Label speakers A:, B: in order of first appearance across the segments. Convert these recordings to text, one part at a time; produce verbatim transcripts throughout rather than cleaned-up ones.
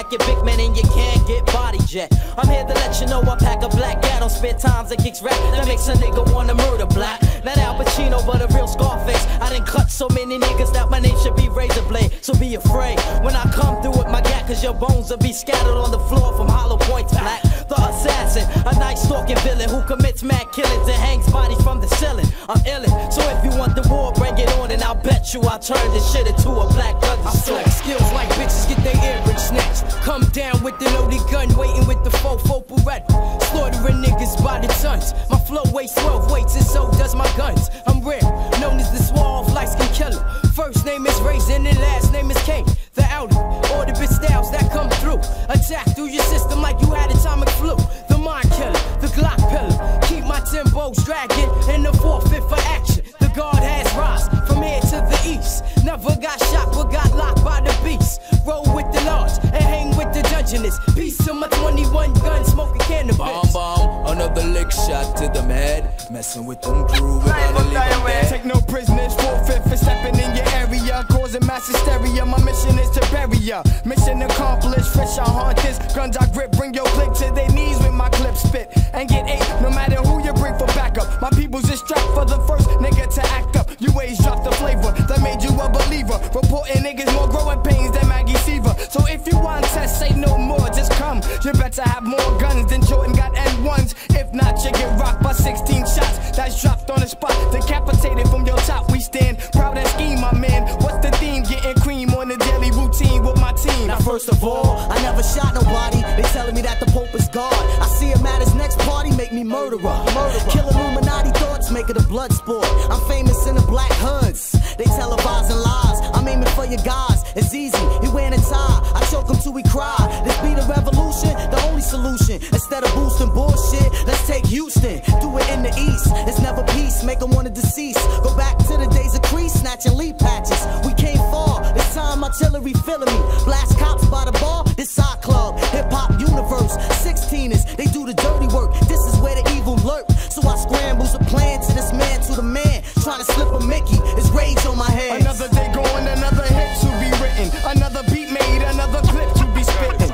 A: like you're big man and you can't get body jet. I'm here to let you know I pack a black cat on spare times that kicks rap that makes a nigga wanna murder black. Not Al Pacino, but a real Scarface. I done cut so many niggas that my name should be Razor Blade. So be afraid when I come through with my gat, cause your bones will be scattered on the floor from hollow points black. The assassin, a night stalking villain who commits mad killings and hangs bodies from the ceiling. I'm illin', so if you want the war, bring it on, and I'll bet you I'll turn this shit into a black gun.
B: I flex skills like bitches get their earrings snatched. Come down with the loaded gun, waiting with the fofo Beretta. Slaughtering niggas by the tons. My flow weighs twelve weights and so does my guns. I'm rare, known as the suave light-skin killer. First name is Raisin and last name is Kane. The outer, all the bit styles that come through. Attack through your system like you had atomic flu. The mind killer, the Glock pillar. Keep my tempos dragging in the forfeit for action. The guard has rise from here to the east. Never got shot but got locked by the beast. Roll with the large and hang with the dungeonist. Peace to my twenty-one gun smoking cannabis.
C: Bomb bomb, another lick shot to them head. Messing with them crew, we gotta leave them dead.
D: Take no prisoners, forfeit for stepping in your area, causing mass hysteria. My mission is to bury ya. Mission accomplished, fresh I haunt this. Guns I grip, bring your clique to their knees with my clip spit. And get eight, no matter who you bring for backup. My people's just strapped for the first nigga to act up. You always drop the flavor that made you a believer. Reporting niggas more growing pains than Maggie Seaver. So if you want test, say no more, just come. You better have more guns than Jordan got N ones. If not, you get rocked by sixteen shots. That's dropped on the spot, decapitated from your top. We stand proud and scheme, my man. What's the theme? Getting cream on the daily routine with my team.
E: Now first of all, I never shot nobody. They telling me that the Pope is God. I see him at his next party, make me murderer. Murderer. Kill Illuminati thoughts, make it a blood sport. I'm famous in the black hoods. They televising lies. I'm aiming for your guys. It's easy. He wearing a tie. I choke him till he cry. This be the revolution, the only solution. Instead of boosting bullshit, let's take Houston. Do it in the east. It's never peace. Make them wanna decease. Go back to the days of crease, snatching leaf patches. We came far. This time artillery filling me. Blast cops by the bar. This side club, hip hop universe. Sixteeners, they do the dirty work. This is where the evil lurk. So I scrambles a plan to this man, to the man. Trying to slip a Mickey. It's rage on my head.
D: Another day going, another hit to be written. Another beat made, another clip to be spitting.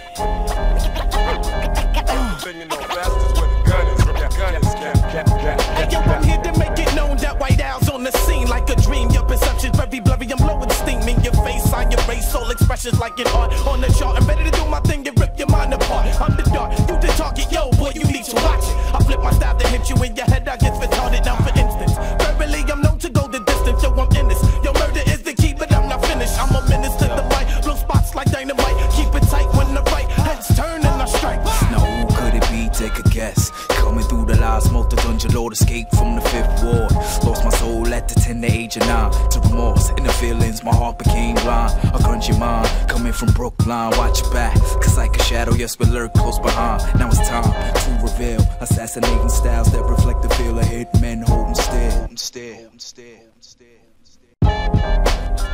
F: Hey yo, I'm here to make it known that White Owl's on the scene like a dream. Your perception's very blurry, I'm low with steam. In your face, on your race, soul expressions like an art on the chart. I'm ready to do my thing and rip your mind apart. I'm the dart, you the target, yo boy, you need to watch it. I flip my style to hit you in your head, I get retarded. Now for instance, verbally I'm known to go the distance. Yo, I'm in this, yo, murder is the key, but I'm not finished. I'm a menace to the light, blow spots like dynamite. Keep it tight when the right heads turn and I strike.
C: Now who could it be? Take a guess. Coming through the lies, smoke the dungeon lord, escape from the fifth ward. Lost my soul at the tender age of nine. To remorse, in the feelings, my heart became blind. A grungy mind, coming from Brookline. Watch your back, cause like a shadow, yes, we lurk close behind. Now it's time to reveal assassinating styles that reflect the feel of hitmen holding still. Still, still, still, still.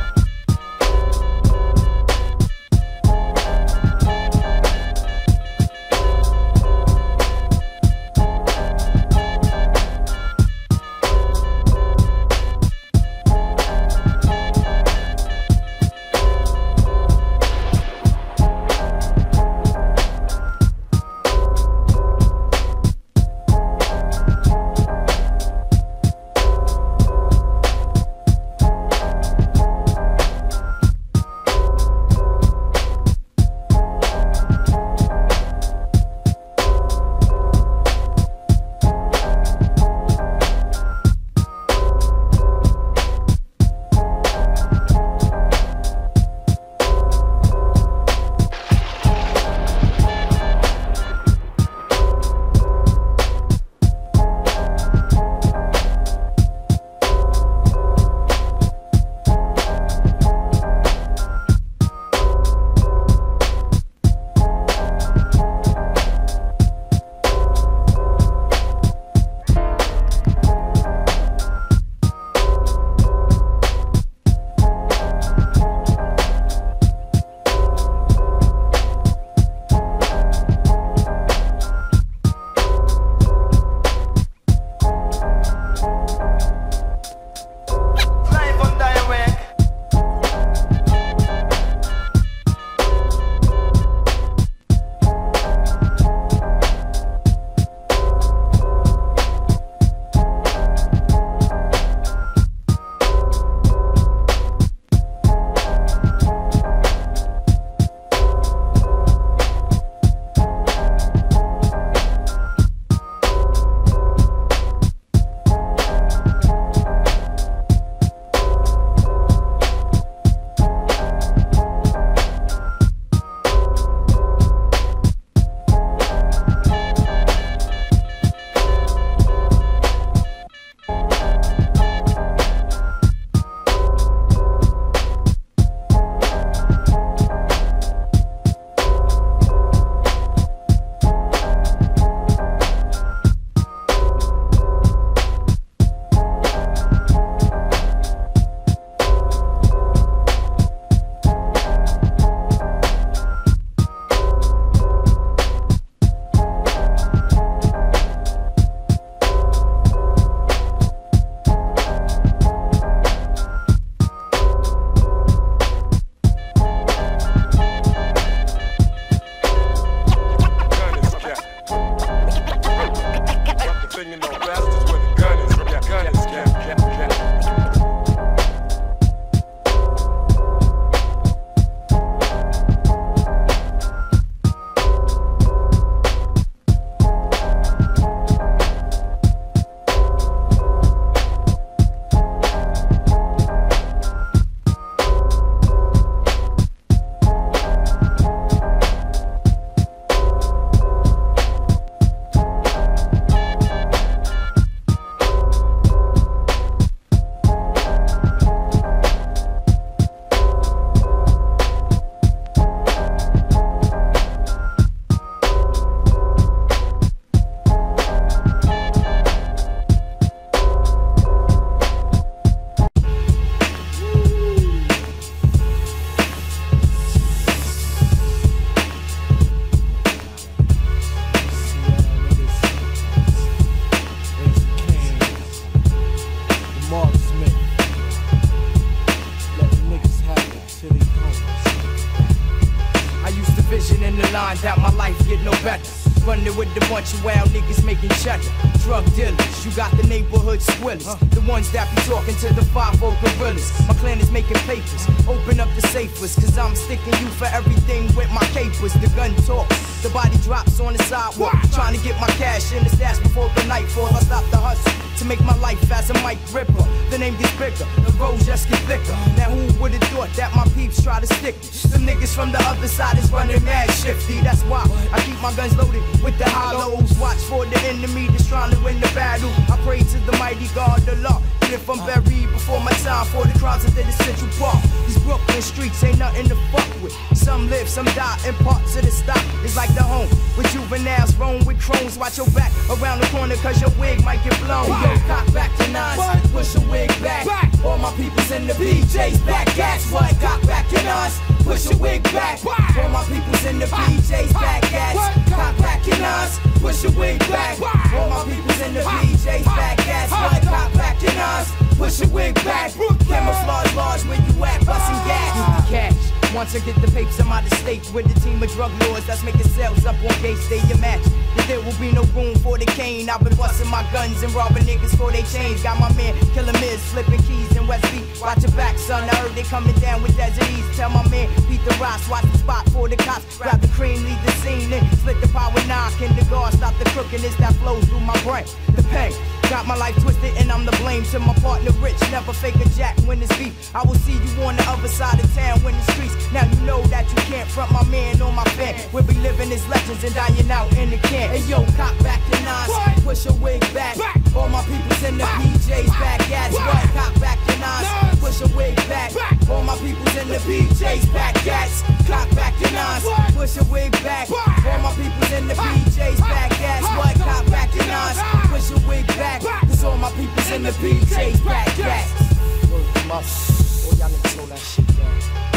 B: line that my life get no better. Running with a bunch of wild niggas making cheddar. Drug dealers, you got the neighborhood swillers, uh. the ones that be talking to the five oh gorillas. My clan is making papers, open up the safest, cause I'm sticking you for everything with my capers. The gun talks, the body drops on the sidewalk, trying to get my cash in the stash before the night falls. I stop the hustle to make my life as a mic ripper. The name gets bigger, the roads just get thicker. Now who would've thought that my peeps try to stick me? Them niggas from the other side is running mad shifty. That's why I keep my guns loaded with the hollows. Watch for the enemy that's trying to win the battle. I pray to the mighty God, the law. If I'm buried before my time for the crowds at the Central Park. These Brooklyn streets ain't nothing to fuck with. Some live, some die, and parts of the stock is like the home with juveniles, roam with crones. Watch your back around the corner, cause your wig might get blown. Yo, cock back to nines, push your wig back. All my people's in the P Js back. Gas what? Cock back to nines, push your wig back. All my people's in the P Js back. Gas, cock back to nines, push your wig back. All my people's in the P Js back. Gas what? Cock back to nines, push your wig back. Camouflage large where you at, busting gas. Cash. Once I get the papers, I'm out of state with a team of drug lords that's making sales up on gate stadium match. That there will be no room for the cane. I've been busting my guns and robbing niggas for they chains. Got my man Killer Miz flipping keys in West Beat. Watch your back, son. I heard they coming down with Desert Ease. Tell my man beat the rocks, watch the spot for the cops. Grab the cream, leave the scene, then split the power knock. And the guard stop the crookedness that flows through my brain. The pain. Got my life twisted and I'm the blame to my partner Rich. Never fake a jack when it's beef. I will see you on the other side of town when the streets. Now you know that you can't front my man or my fan. We'll be living as legends and dying out in the camp. Hey yo, cock back to nines, push your wig back. All my people's in the P Js back. Gas what? Cock back to nines, push your wig back. All my people's in the P Js back. Gas, cock back to nines, push your wig back. All my people's in the P Js back. Gas what? Cock back to nines, push your wig back. Cause all my people's in the P Js back. Gas.
D: Word to my all y'all niggas hold that shit down.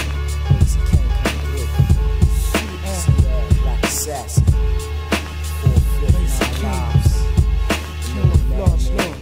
D: Lazy King coming through. See that black assassin. Four fifty nine lives. Camouflage launch.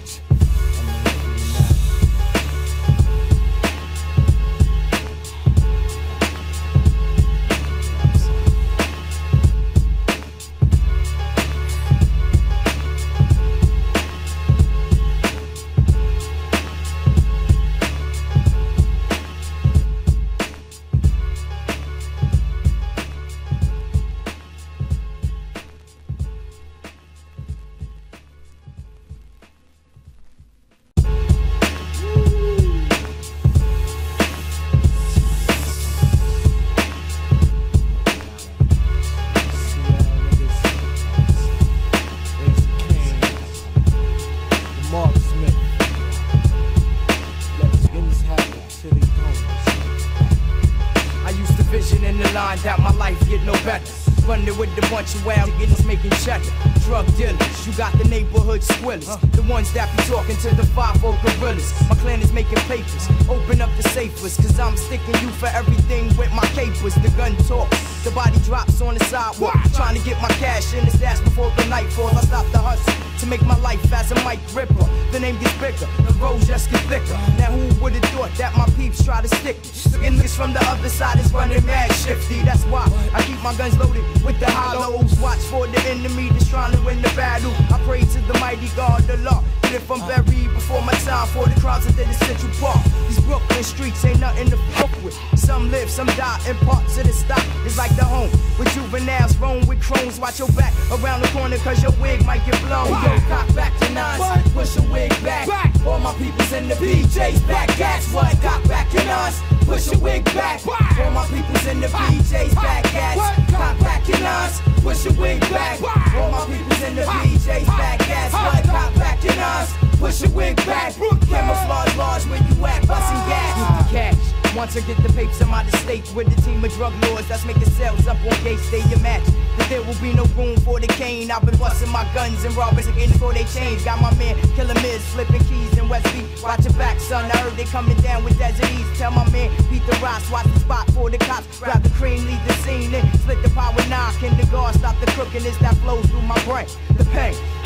B: That my life get no better. Running with a bunch of wild niggas making cheddar. Drug dealers, you got the neighborhood swillers, uh. the ones that be talking to the five oh gorillas. My clan is making papers, open up the safest, cause I'm sticking you for everything with my capers. The gun talks, the body drops on the sidewalk, trying to get my cash in the stash before the night falls. I stop the hustle to make my life as a mic ripper. The name gets bigger, the roads just get thicker. Now who would've thought that my peeps try to stick me? And niggas from the other side is running mad shifty. That's why I keep my guns loaded with the hollows. Watch for the enemy that's trying to win the battle. I pray to the mighty God, the law. And if I'm buried before my time for the crowds at the Central Park. These Brooklyn streets ain't nothing to fuck with. Some live, some die, and parts of the stock is like the home with juveniles, roam with crones. Watch your back around the corner, cause your wig might get blown. Yo, cock back to nines, push your wig back. All my people's in the P Js back. Gas what? Cock back to nines, push your wig back. All my people's in the P Js back. Gas, cock back to nines, push your wig back. All my people's in the P Js back. Gas what? Cock back to nines, push your wig back. Camouflage large where you at, busting gas. Cash. Once I get the papers, I'm out of state with a team of drug lords that's making sales up on gate stadium match. That there will be no room for the cane. I've been busting my guns and robbers again for they chains. Got my man Killer Miz flipping keys in West Beat. Watch your back, son. I heard they coming down with Desert Ease. Tell my man beat the rocks, watch the spot for the cops. Grab the cream, leave the scene, then split the power knock. And the guard stop the crookedness that flows through my brain. The pain.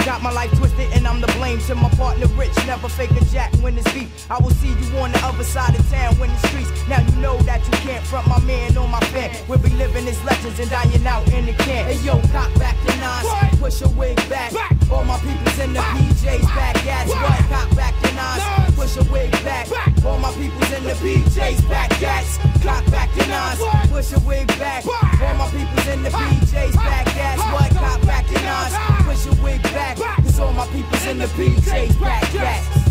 B: Got my life twisted and I'm the blame to my partner Rich. Never fake a jack when it's beef. I will see you on the other side of town when the streets. Now you know that you can't front my man on my fan. We'll be living his legends and dying out in the camp. Hey yo, cock back the nines, push your wig back. back. All my people's in the P Js back. That's what, cock back the nines, push your wig back. back. All my people's in the P Js back. That's cock back the nines, push your wig back. All my people's in the P Js back. That's what, cock back the nines, push your wig back. Cause all my people's in the P Js back. That's